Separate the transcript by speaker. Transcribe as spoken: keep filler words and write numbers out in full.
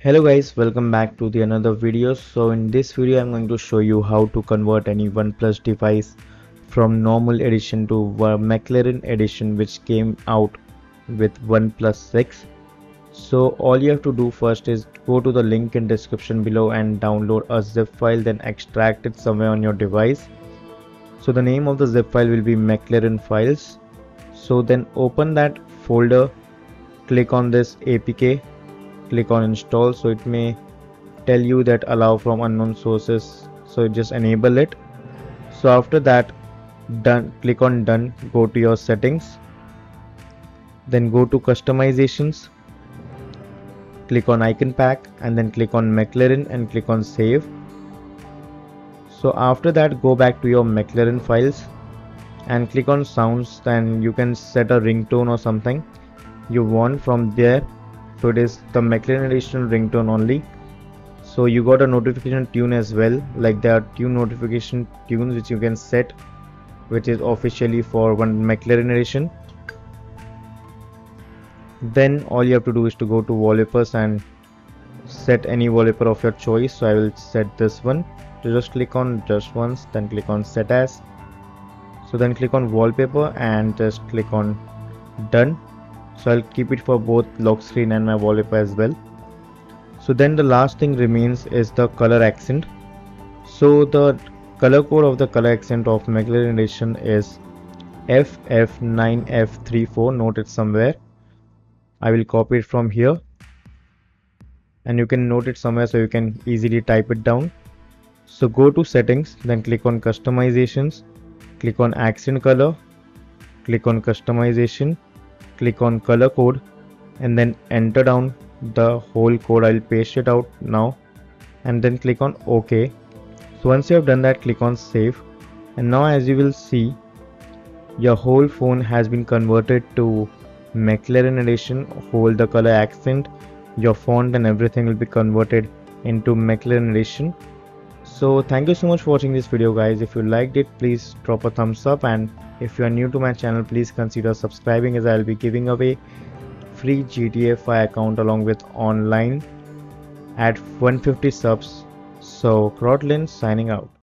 Speaker 1: Hello guys, welcome back to the another video. So in this video I'm going to show you how to convert any OnePlus device from normal edition to McLaren edition, which came out with OnePlus six. So all you have to do first is go to the link in description below and download a zip file, then extract it somewhere on your device. So the name of the zip file will be McLaren files. So then open that folder, click on this A P K, click on install. So it may tell you that allow from unknown sources, so just enable it. So after that, done, click on done, go to your settings, then go to customizations, click on icon pack, and then click on McLaren and click on save. So after that, go back to your McLaren files and click on sounds, then you can set a ringtone or something you want from there. So it is the McLaren edition ringtone only. So you got a notification tune as well, like there are tune notification tunes which you can set, which is officially for one McLaren edition. Then all you have to do is to go to wallpapers and set any wallpaper of your choice. So I will set this one. So just click on just once, then click on set as. So then click on wallpaper and just click on done. So I'll keep it for both lock screen and my wallpaper as well. So then the last thing remains is the color accent. So the color code of the color accent of McLaren edition is F F nine F three four. Note it somewhere. I will copy it from here and you can note it somewhere so you can easily type it down. So go to settings, then click on customizations, click on accent color, click on customization, click on color code, and then enter down the whole code. I'll paste it out now and then click on OK. So once you have done that, click on save, and now as you will see, your whole phone has been converted to McLaren edition. Whole the color accent, your font and everything will be converted into McLaren edition. So thank you so much for watching this video guys. If you liked it, please drop a thumbs up, and if you are new to my channel, please consider subscribing, as I will be giving away free G T A five account along with online at one hundred fifty subs. So Crotlin signing out.